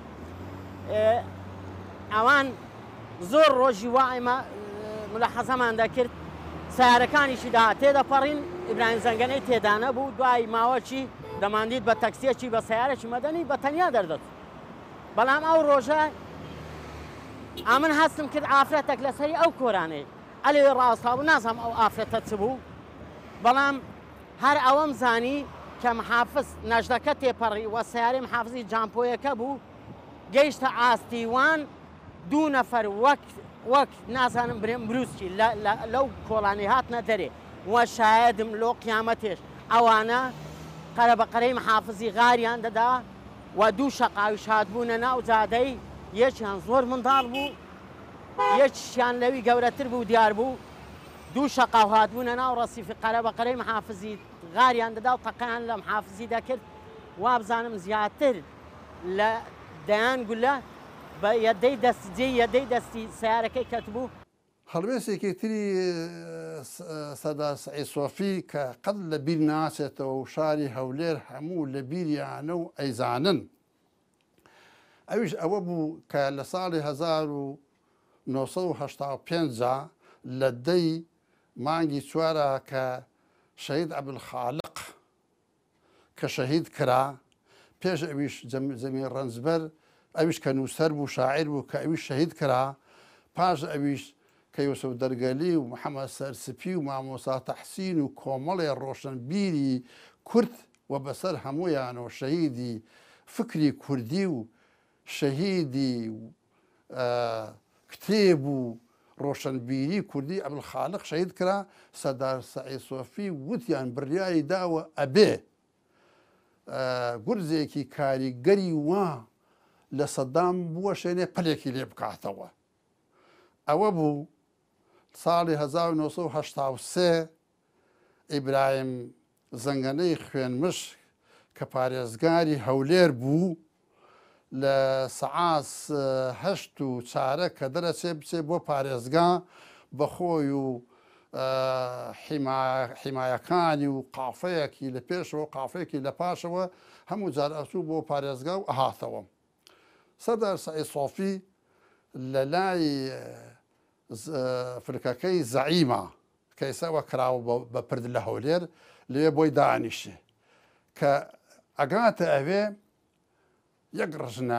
ئەوان زۆر ڕۆژی وایمە ملاحەزەمان دەکرد سیارەکانیشی دا تێدەپەڕین ئیبراهیم زەنگەنەی تێدانە بوو دوای ماوەکی دەماندیت بە تەکسیەکی بە سیارێکی مەدەنی بە تەنیا دەردەت بەڵام ئەو ڕۆژە ئامن هەستم کرد ئافرەتێک لەسەری ئەو کۆرانەی ئەلێ ڕاستە بوو نازانم ئەو ئافرەتە چ بوو بەڵام هەر ئەوەم زانی کە محافز نەژدەکە تێپەڕی وە سیارەی محافزی جامپۆیەکە بوو گەیشتە ئاستیوان دوو نەفەر وەک وەک نازانم برێم بروسکی لەو کۆڵانی هاتنە دەرێ وە شایدم لۆ قیامەتێش ئەوانە قەرە بە قەرەی محافزی غاریان دەدا و دوو شەقاویش هاتبوونە ناو جادەی یەکیان زۆر منداڵ بوو یەکیشیان لەوی گەورەتر بوو دیار بوو دوو شەقاو هاتبوونە ناو ڕەسیفی قەرە بە قەرەی محافزی غاریان دەدا و تەقەیان لە محافزی دەکرد وا بزانم زیاتر لە دەیان گولە بە یەدەی دەستجێ یەدەی دەستی سیارەکەی کەتبوو هەڵوێستێکی تری سەردار سەعید سۆفی کە قەت لە بیر ناچێتەوە و شاری هەولێر هەموو لە بیریانە و ئەیزانن ئەویش ئەوە بوو کە لە ساڵی هەزار و نۆ سەد و هەشتا و پێنج لە دەی مانگی چوارە کە شەهید عەبدولخالق کە شەهید کرا پێش ئەویش جەمیل ڕەنجبەر ئەویش کە نووسەر بوو شاعیر بوو کە ئەویش شەهید کرا پاش ئەویش کە یوسف دەرگەلی و محەممەد سەرسپی و مامۆسا تەحسین و کۆمەڵێ ڕۆشنبیری کورد و بەسەر هەمویانەوە شەهیدی فکری کوردی و شەهیدی کتێب و ڕۆشنبیری کوردی عەبدولخالق شەهید کرا سەردار سەعید سۆفی وتیان بڕیاری داوە ئەبێ گورزێکی کاریگەری وا لە سەدام بووە شوێنێ پلێکی لێ بکاتەوە ئەوە بوو ساڵی هەزار و نۆ سەد و هەشتا و سێ ئیبراهیم زەنگەنەی خوێنمش کە پارێزگاری هەولێر بوو لە سەعات هەشت و چارە کە دەرەچێ بچێ بۆ پارێزگا بەخۆی و حیمایەکانی و قافەیەکی لە پێشەوە قافەیەکی لە پاشەوە هەموو جار ئەچوو بۆ پارێزگا و ئەهاتەوە سەردار سەعید سۆفی لە لای فرکەکەی زەعیمە کە ئێساوە کراوە بە پرد لە هەولێر لێ بۆی دانیشێ کە ئەگاتە ئەوێ یەک ڕژنە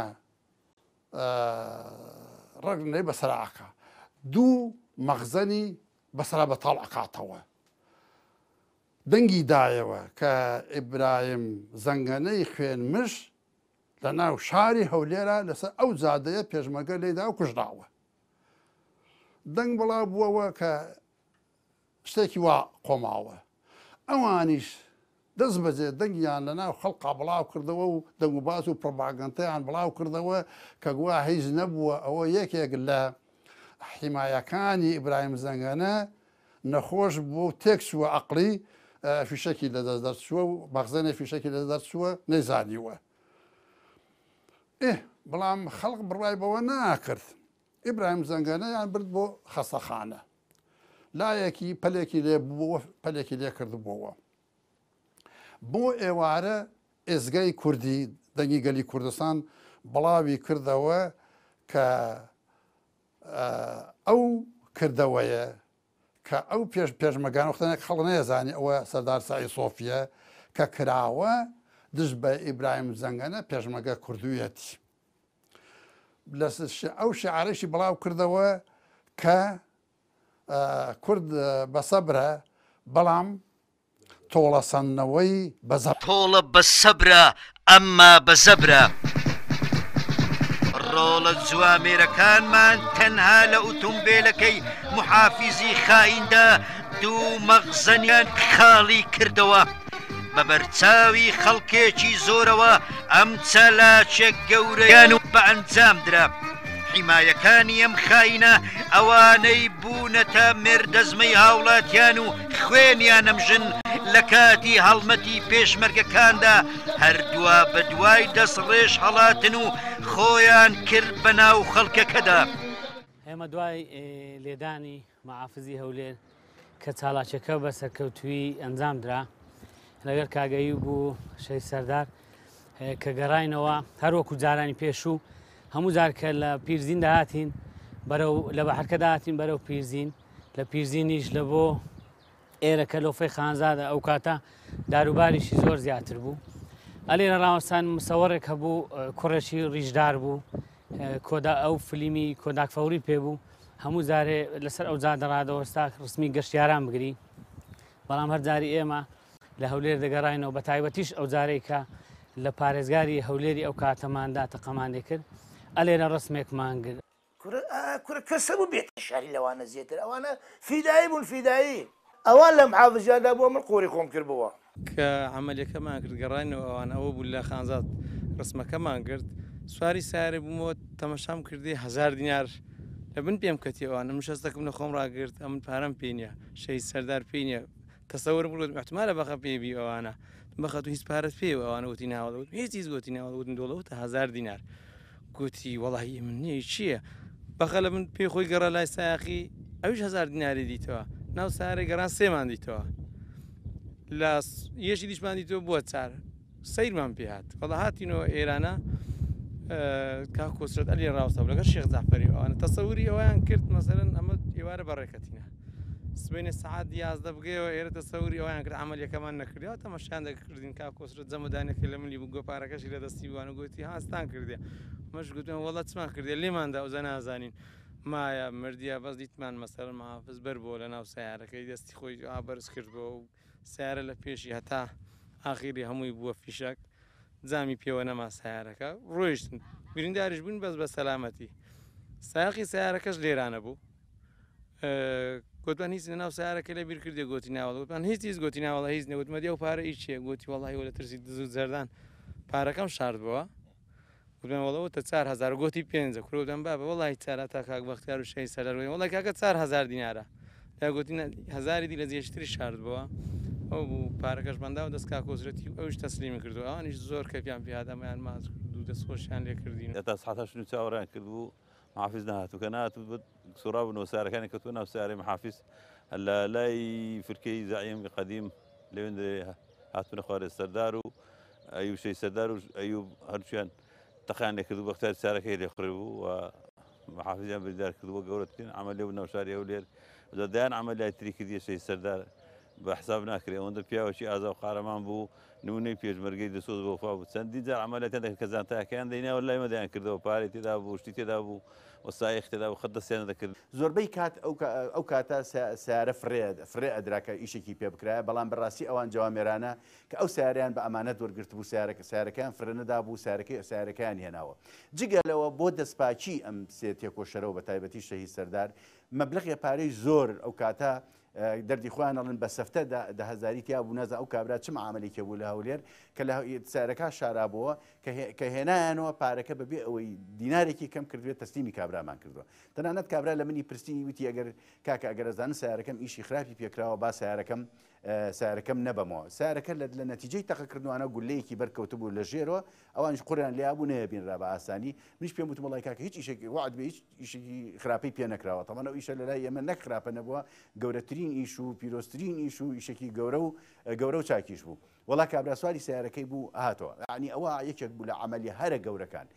ڕگنەی بەسەراکە دوو مەخزەنی بەسرا بەتاڵ ئەکاتەوە دەنگی دایەوە کە ئیبراهیم زەنگەنەی خوێنمش لە ناو شاری هەولێرە لەسەر ئەو جادەیە پێشمەگە لێدا و کوژراوە دەنگ بڵاو بووەوە کە شتێکی وا قۆماوە ئەوانیش دەست بەجێ دەنگیان لە ناو خەڵقا بڵاو کردەوە و دەنگ و باس و پڕۆپاگەندەیان بڵاو کردەوە کە گووا هیچ نەبووە ئەوە یەکێک لە حیمایەکانی ئیبراهیم زەنگەنە نەخۆش بوو تێکچووە عەقڵی فیشەکی لە دەست دەرچووە و مەخزەنێ فیشەکی لە دەرچووە نەیزانیوە ئێ بەڵام خەڵق بڕای بەوە ناکرد ئیبراهیم زەنگەنەیان برد بۆ خەستەخانە لایەکی پەلێکی لێ بووە پەلێکی لێ کردبووەوە بۆ ئێوارە ئێزگای کوردی دەنگی گەلی کوردستان بڵاوی کردەوە کە ئەو کردەوەیە کە ئەو پێش پێشمەگان وختەنێک خەڵ نەیەزانی ئەوە سەردار سەعید سۆفیە کە کراوە دژ بە ئیبراهیم زەنگەنە پێشمەگە کوردویەتی ئەو شعارێکی بڵاو کردەوە کە کورد بەسەبرە بەڵام تۆڵەسەندنەوەی بەزەب تۆڵە بە سەبرە ئەمما بە زەبرە ڕۆڵە جوامێرەکانمان تەنها لە ئۆتۆمبیلەکەی محافیزی خایندا دوو مەخزەنیان خاڵی کردەوە بە بەرچاوی خەڵکێکی زۆرەوە ئەم چالاچە گەورەیان و بە ئەنجام درا حیمایەکانی ئەم خاینە ئەوانەی بوونەتە مێردەزمەی هاوڵاتیان و خوێنیان ئەمژن لە کاتی هەڵمەتی پێشمەرگەکاندا هەردووە بە دوای دەست ڕێژ هەڵاتن و خۆیان کرد بە ناو خەڵکەکەدا. ئێمە دوای لێدانی مەحافزی هەولێر کە چالاکیەکە بە سەرکەوتووی ئەنجام درا لەگەر کاگەیی بوو شەید سەردار کە گەڕاینەوە هەروەکو جارانی پێشوو هەموو جار کە لە پیرزین داهاتین بەرەو لە بەحەرکە داهاتین بەرەو پیرزین لە پیرزینیش لە بۆ ئێرە کە لۆفەی خانزادە ئەو کاتە داروباریشی زۆر زیاتر بوو. ئەلێرە ڕاوەستان مسەوەڕێک هەبوو کوڕێکی ڕیژدار بوو کۆدا ئەو فلیمی کۆداک فەوری پێبوو هەموو جارێ لەسەر ئەو جادەڕادەوەستا ڕسمی گەشتیاران بگری بەڵام هەرجاری ئێمە لە هەولێر دەگەڕاینەوە بە تایبەتیش ئەو جارەی کە لە پارێزگاری هەولێری ئەو کاتەماندا تەقەمانێ کرد ئەلێرە ڕسمێکمان کرد کورە کەسە بوو بێتە شاری لەوانە زیاتر ئەوانە فیدایی بوون فیدایی ئەوان لە محافزیاندا بووە من قۆری خۆم کردبووە کە عملیەکەمان کرد گەڕاینەوە ئەوان ئەوە بوو لە خانزاد ڕسمەکەمان کرد سواری سارێ بوومەوە تەمەشام کردی هەزار دینار لە بن پێم کەتیەوەوانە مشەستەکەم لە خۆم ڕاگرت ئەمن پارەم پێ نییە شەید سەردار پێ نییە تەسەورم بڵێت احتمالە بەخە پێبی ئەوانە بەخەت و هیچ پارەت پێ ئەوانە وتی ناوەڵەوت هیچ هیچ گوتی ناوەڵەوتن دۆڵەوتە هەزار دینار گوتی وەڵاهی من نییە چییە بەخە لە من پێ خۆی گەڕە لای سایاقی ئەویش هەزار دیناری دیتەوە ناو سارێ گەڕان سێمان دیتەوە لە یەشی دیشمان دیتەوە بووە چار سەیرمان پێ هات وەڵا هاتینەوە ئێرانە کا کۆسرەت ئەلی ڕاوستە لەگەر شێخ جەعفەری ئەوانە تەسەوری ئەویان کرد مەسەرەن ئەمە ئێوارە بەڕێکەتینە سبەینە سەعات یازدە بگەیەوە ئێرە تەسەوری ئەویان کرد عملیەکەمان نەکردیەوە تەماشایان دەکردین کا کۆسرەت جەمەدانێکی لە ملی بوو گۆپارەکەشی لە دەستی وانە گوتی هاستان کردێ مەش گوتم وەڵا چمان کردێ لێماندا ئەوزە نازانین مایە مردیە بەس دیتمان مەسەر مەحافز بەر بۆ لە ناو سیارەکەی دەستی خۆی ئابەرز کردبەوە و سیارە لە پێشی هەتا ئاخیری هەمووی بووە فیشک جامی پێوە نەما سیارەکە ڕۆیشتن برینداریش بوون بەس بە سەلامەتی سایقی سیارەکەش لێرانە بوو گوتمان هیچ لە ناو سیارەکە لە بیر کردێ گوتی ناوەڵ گوتمان هیچ هیچ گوتی ناوەڵە هیچ نەوتمەدی ئەو پارە هیچ چیە گوتی وەڵی وە لە ترسی دزوو زەردان پارەکەم شاردبەوە گوتمان وەڵەوە تە چار هەزار گوتی پێنجە کوڕودەم بابە وەڵی چارە تا کاک بەختیار و شەید سەردار وەڵی کاکە چار هەزار دینارە یا گوتی هەزاری دی لە جێشتری شاردبەوە ئەو بوو پارەکەش بەندا و دەست کاکۆزرەتی ئەوش تەسلیمی کردو ئەوانیش زۆر کەپیان پێهادەمەیان ماز کرد و دەستخۆشیان لێ کردین تا سەعاتەش و چاوەڕیان کرد بوو محافز نهاتوو کە نهاتوو سوڕابوونەوە سارەکانی کەوتووە ناو سیارەی محافز لە لای فرکەی زعیمی قەدیم لەوێندێ هاتوونە خوارێ سەردار و ئەیوب شەید سەردار و ئەیوب هەرچیان تەقیان لێ کردو بەختیار سیارەکەی لێخوڕێ بوو و محافزیان بریندار کردووە گەورەترین عەمەلیە بوو ناو شاری هەولێر دەیان عەمەلیای تری کردیە شەید سەردار بە حساب ناکرێ ئەوەندە پیاوەکی ئازا و قارەمان بوو نمونەی پێشمەرگەی دەسۆز بۆ وفا بوو چەندی جار عەمەلیاتیان دەکرد کە زانتاکەیان دەیناوە لای مەدەیان کردەوە پارەی تێدا بوو شتی تێدا بوو وەسایەق تێدا بوو خەت دەستیان دەکرد زۆربەی کات ئەو کاتە سیارە فرێ ئەدراکە ئیشێکی پێ بکرایە بەڵام بەڕاستی ئەوان جوامێرانە کە ئەو سیاریان بە ئەمانەت وەرگرت بوو سیارەکە سیارەکەیان فرەنەدا بوو سیارەکەی سیارەکەیان هێناوە جگەلەوە بۆ دەستپاچی ئەم سێ تێکۆشەرەوە بە تایبەتی شەهید سەردار مەبلەغی پارەی زۆر ئەو کاتە دەردی خۆیان ئەڵێن بە سەفتە دە هەزاری تیا بوو نەزە ئەو کابرا چم عملیکە بوو لە هەولێر کە لە سیارەکە شارابەوە کە هێنایانەوە پارەکە بەبێ ئەوەی دینارێکی کەم کردوێت تەسلیمی کابرامان کردووە تەنانەت کابرا لە منی پرسی وتی ئەگەر کاکە ئەگەرەزانن سیارەکەم ئیشی خراپی پێکراوە با سیارەکەم سیارەکەم نەبەمەوە سیارەکە لە نەتیجەی تەقەکردنوانە گولەیەکی بەرکەوتە بوو لە ژێرەوە ئەوانش قوریان لێبوو نەبینرا بە ئاسانی منیش پێم وتم وڵای کاکە هیچ ئیشێکی وعد بە هیچ ئیشێکی خراپەی پێ نەکراوە تەمەنە ئیشە لە لای ئێمە نەک خراپە نەبووە گەورەترین ئیش و پیرۆستترین ئیش و ئیشێکی گەورە و گەورە و چاکیش بوو وڵا کابرا سواری سیارەکەی بوو هاتەوە یعنی ئەوە یەکێک بوو لە عەمەلی هەرە گەورەکان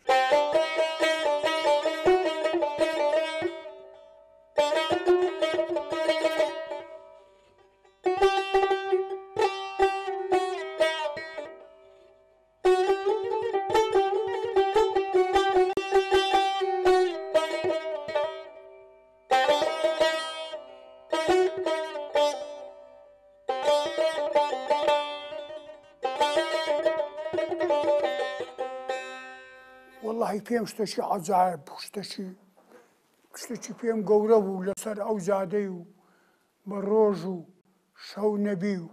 واللهی پێم شتێکی عەجایب بوو، شتێکی شتێکی پێم گەورە بوو لەسەر ئەو زادەی و بە ڕۆژ و شەو نەبی و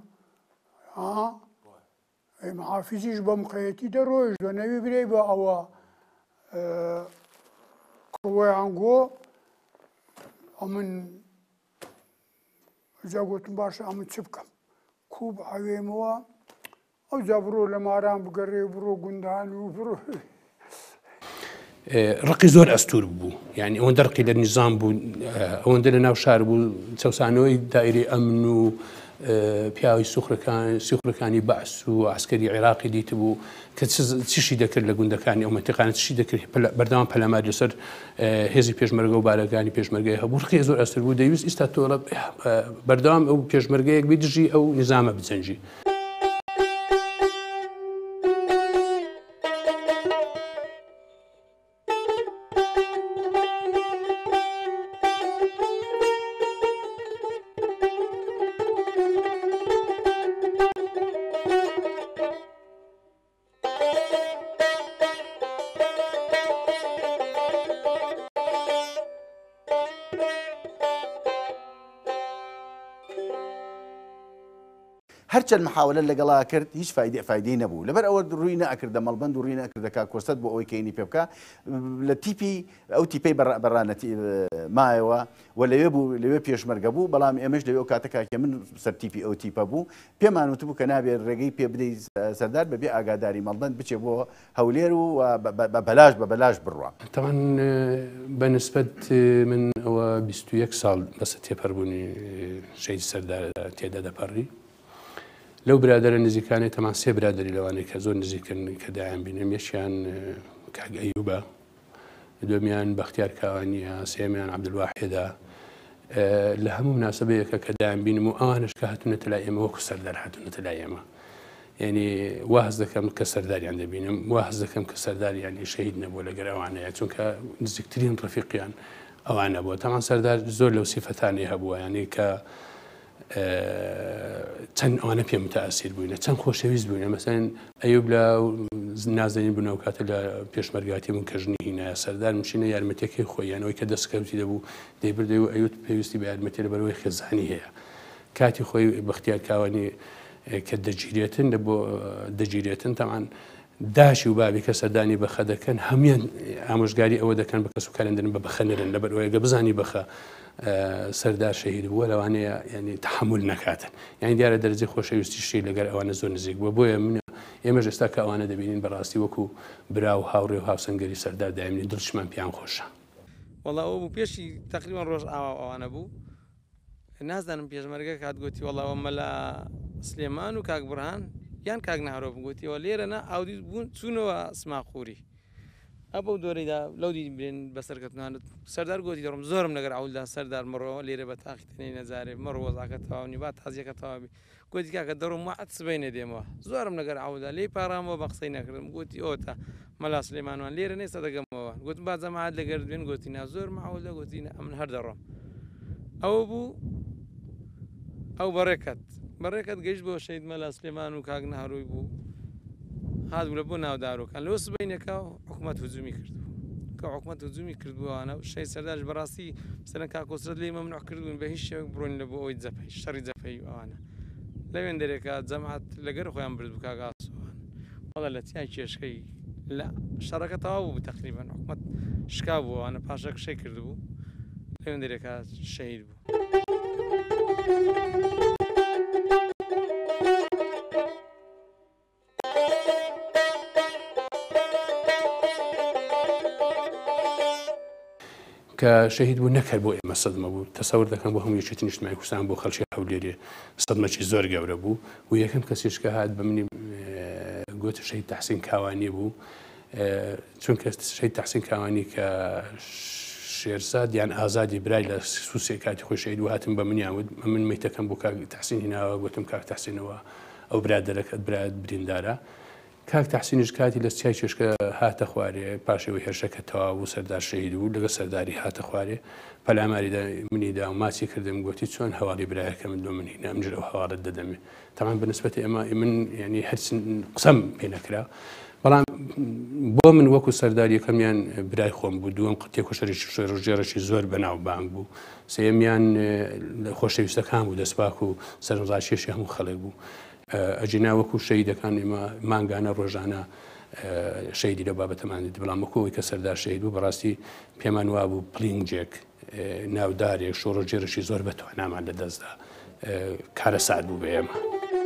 محافزیش بە مقەیەتی دەڕۆیش بە نەوی برێ بە ئەوە قوەیان گۆ ئەمن جا گوتم باشە ئەمن چ بکەم کوب ئەوێمەوە ئەو جا بڕۆ لە ماران بگەڕێ بڕۆ گوندان و بڕۆ ڕقی زۆر ئەستور بوو، یعنی ئەوەندە ڕقی لە نیزام بوو، ئەوەندە لە ناو شار بوو چەسانەوەی دایری ئەمن و پیاوی سوخرەکانی بەعس و عسکەری عێراقی دیت بوو کە چشی دەکرد لە گوندەکانی ئەو مەنتیقانە چی دەکرد بەردەوام پەلاماری لەسەر هێزی پێشمەرگە و بارەکانی پێشمەرگەی هەبوو، ڕقی زۆر ئەستر بوو، دەویست ئێستا تۆڵە بەردەوام ئەو پێشمەرگەیەک بێ دژی ئەو نیزامە بجەنجی. هەرچەند محاولە لەگەڵا کرد هیچ فایدە فایدەی نەبوو لەبەر ئەوە ڕووی نەئەکردە مەڵبەند و ڕووی نەئەکردە کاکۆستەت بۆ ئەوەی کەینی پێ بکە لە تیپی ئەو تیپەی بەڕانەتی مایەوە و لەوێ بوو لەوێ پێشمەرگە بوو، بەڵام ئێمەش لەوێ کاتە کاکە من سەر تیپی ئەو تیپە بوو پێمان وتبوو کە نابێت ڕێگەی پێ بدەیت سەردار بەبێ ئاگاداری مەڵبەند بچێ بۆ هەولێر و بە بەلاش بە بەلاش بڕوە. تەمان بەنسبەت من ئەوە بیست و یەک ساڵ بەسە تێپەڕبوونی شەید سەردار تێدا دەپەڕی. لەو برادرە نزیکانی تەمان سێ برادری لەوانەیە کە زۆر نزیکن کە دایان بینم، یەکیان کاک ئەیوبە، دومیان بەختیار کاوانیە، سێمیان عەبدولواحیدە. لە هەموو مناسبەیەکە کە دایان بینم و ئەوانش کە هاتوونەتە لای ئێمە وەکو سەردار هاتوونەتە لای ئێمە، یعنی واز دەکەم کە سەرداریان دەبینم، واز دەکەم کە سەردار یعنی شەهید نەبووە لەگەر ئەوانەیە، چونکە نزیکترین ڕەفیقیان ئەوانە بووە. تەمان سەردار زۆر لەو سیفەتانی هەبووە، یعنی کە چەند ئەوانە پێ متەئەسیر بووینە، چەند خۆشەویست بووینە. مەسەڵەن ئەیوب لە نازەنین بوونەوە کاتە لە پێشمەرگاتی بوون کە ژنی هینایە سەردار مشینە یارمەتیەکەی خۆی، یانەوەی کە دەستکەوتی دەبوو دەیبردەوە و ئەیوب پێویستی بە یارمەتی لەبەرەوەی خێزانی هەیە. کاتی خۆی بەختیار کاوانی کە دەگیرێتن لە بۆ دەگیرێتن تەمان داشی و بابی کە سەردانی بەخە دەکەن هەمویان ئامۆژگاری ئەوە دەکەن بە کەس و کارێندرن بە بەخە نەرن، لەبەرەوەیگە بزانی بەخە سەردار شەهید بووە لەوانەیە ینی تەحمل نەکاتن، یعنی دیارە دەرەجەی خۆشەویستیشی لەگەر ئەوانە زۆر نزیک بووە. بۆیە من ئێمەش ئێستا کە ئەوانە دەبینین بەڕاستی وەکو برا و هاوڕێ و هاوسەنگەری سەردار دایمنی دڵشمان پیان خۆشە. وەڵا ئەو بوو پێشی تقریبان ڕۆژ ئاوا ئەوانە بوو، نازانم پێشمەرگە کات گوتی وەڵاوە مەلا سلێمان و کاک بڕهان یان کاک ناهرۆ گوتیەوە لێرەنا ئاودی بوون چوونەوە سماقووری ئەبە دۆرەیدا لەو دی برێن بەسەرکەوتنانت سەردار گوتی دەڕم زۆرم لەگەر ئەودا سەردار مڕەوە لێرە بە تاقیتنەی نەزارێ مەڕ وەزاکە تەواونی با تازیەکە تەواوی گوتی کاکە دەڕم وعد سبەینە دێمەوە زۆرم لەگەر ئەودا لێی پارامەوە بە قسەی نەکردم گوتی ئۆتە مەلا سلێمانوان لێرە نێستا دەگەمەوە گوتم با جەماعەت لەگەر دوێن گوتی نا زۆر مەعەولە گوتی ئەمن هەر دەڕۆم. ئەوە بوو ئەو بەڕێکەت بەڕێکەت گەیشت بۆ شەید مەلا سلێمان و کاک ناهڕووی بوو هات بوو لە بۆ ناودارۆکان لەوە سبەینەکە حکوومەت هجومی کردبوو کە حکوومەت هجومی کردبووانە شەی سەردارش بەڕاستی سەرەن کاکۆسرەت لێ مەمنوع کردبوون بە هیچ شێوەیەک بڕۆین لە بۆ ئەوی جەپەی شەڕی جەپەی ئەوانە لەوێن دەرێکە جەماعەت لەگەر خۆیان برد بوو کاک ئاسووان وەڵا لە تیای کێشکەی لە شەڕەکە تەواو بوو تەقریبەن حکوومەت شکا بوو ئەوانە پاشە کشەی کردبوو لەوێن دەرێکە شەهید بوو. کە شەهید بوو نەکرد بۆ ئێمە سەدمە بوو تەسەور دەکەم بۆ هەموو یەکێتی نیشتیمانی کوردستان بۆ خەڵکی هەولێرێ سەدمەکی زۆر گەورە بوو و یەکەم کەسیش کە هات بە منی گوتە شەهید تەحسین کاوانی بوو چونکە شەهید تەحسین کاوانی کە شێرزاد یان ئازادی برای لە سووسێ کاتی خۆی شەهید و هاتم بە منیان وت من مەیتەکەم بۆ کاک تەحسین هێناوە گوتم کاک تەحسینەوە ئەو برادەرەکەت برایەت بریندارە کاک تەحسینیش کاتی لە چای چێشکە هاتە خوارێ پاشەوەی هێرشەکە تەواو و سەردار شەهید بوو لەگە سەرداری هاتە خوارێ پەلاماریدا منیدا و ماچی کردم گوتی چۆن هەواڵی برایەکە من دۆ منی نامجر ئەو هەواڵت دەدەمێ تەمان بەنسبەتی ئەمە من ینی هەرچ قسەم پێ نەکرا بەڵام بۆ من وەکو سەرداری یەکەمیان برای خۆم بوو دووەم تێکۆشەرێکی ڕۆژێڕێکی زۆر بەناو بانگ بوو سێمیان خۆشەویستەکان بوو دەستپاک و سەرنجڕاکێشی هەموو خەڵک بوو ئەجینا وەکو شەهیدەکان ئێمە مانگانە ڕۆژانە شەیدی لە بابەتەمانیت بەڵام وەکوەوەی کە سەردار شەهید بوو بەڕاستی پێمان وا بوو پلینگێک ناودارێک شۆڕۆژێڕێکی زۆر بەتوانامان لە دەستدا کارە سعد بوو بە ئێمە.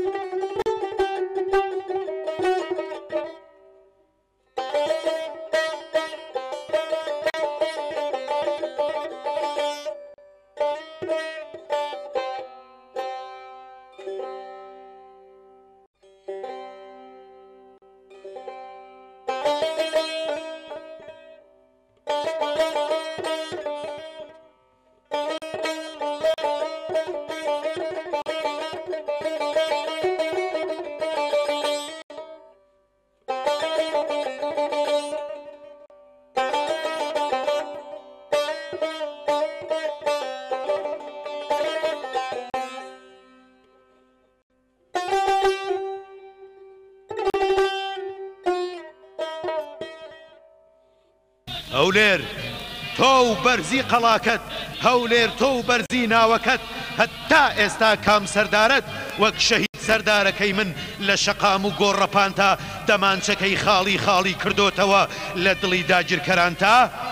هەولێر تۆ و بەرزی قەڵاکەت هەولێر تۆ و بەرزی ناوەکەت هەتا ئێستا کام سەردارەت وەک شەهید سەردارەکەی من لە شەقام و گۆڕەپانتا دەمانچەکەی خاڵی خاڵی کردوتەوە لە دڵی داگیرکەرانتا